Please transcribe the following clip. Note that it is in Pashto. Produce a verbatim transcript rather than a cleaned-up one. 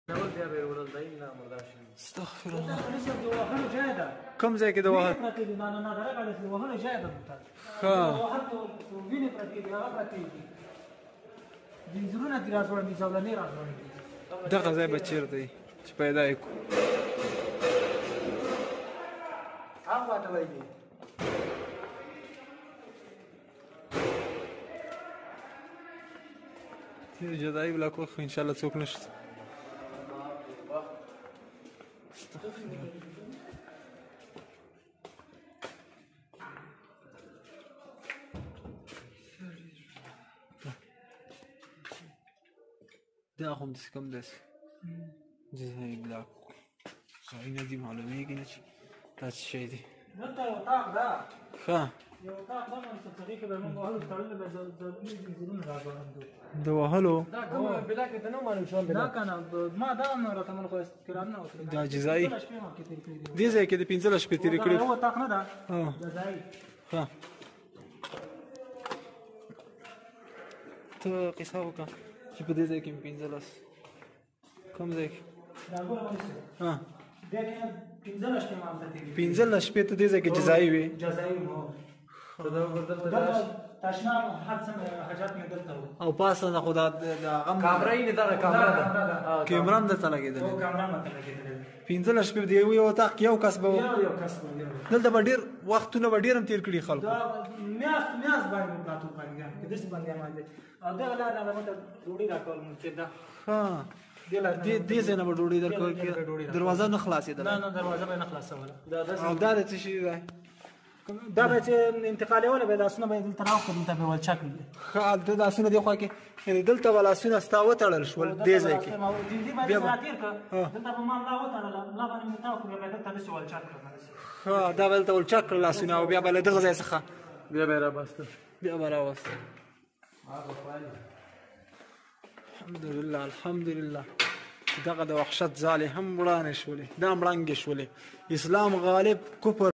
استغفر الله. کوم ځای کې د وهل ښه دغه ځای به چېرته دی چې پیدا یې کړو؟ جدایي بلاک وخت خو انشاءالله څوک نشته. دا خو همداسې کوم داسې جدایي بلاک ځایونه دي معلومېږي نه چې دا څه شی دی. دلته یو اطاق ده ښه یو اطاق ده منصفغي کې به موږ وهلو تړلې به ضروري ځنځیرونه راځوړندو د وهلو دا کومه بلا کې ته نه معلوم شول دا که نه ما دا هم راته من خو کرام نه وکړل دا جزایي پنځلس شپې ما کې تېرې کړي دي دې ځای کې د پنځلس شپې تېرې کړي دا یو اطاق نه ده ها جزایي ښه ته قصه وکړه چې په دې ځای کې مې پنځلس کوم ځای کې دا ګوره ونیسه ها بیا کې پنځلس شپې ما همدا تېرې کړي پنځلس شپې ته دې ځای کې جزایي وې جزایي مو دلته تشناب هر څه حاجات مې دلته وو او پاسه نه خو دا غم کامره یې نه دغه کامره ده کیمره هم درته لګېدلې او کامره ماته لګېدلې پنځلس شپې د یو اطاق کې یو کس به و یو یو کس باندې دلته به ډېر وختونه به ډېر هم تېر کړي خلکو دا میاشت میاشت باندې موږ راتلو بندیان کې داسې بندیان باندې او دغه لار نه به موږ ته ډوډۍ راکول مونږ چې دا ها دې دې ځای نه به ډوډۍ درکول کېده دروازه نه خلاصېدله نه نه دروازه به یې نه خلاصوله او دا د څه شي دی دا به چې انتقالوله به لاسونه به یې دلته راوکړو دلته به یې ولچک کړي ښه هلته لاسونه دې خوا کې یعنې دلته به لاسونه ستا وتړل شول دې ځای کې جنځیر باندې را تېر کړه دلته به ما ملا وتړله ملا باندې مې تاو کړو بیا دلته داسې ولچک کړم ښه دا به دلته ولچک کړل لاسونه او بیا به له دغه ځای څخه بیا به یې راباسته بیا به راوسته الحمدلله الحمدلله دغه د وحشت ځالې هم وړانې شولې دا مړنګې شولې اسلام غالب کفر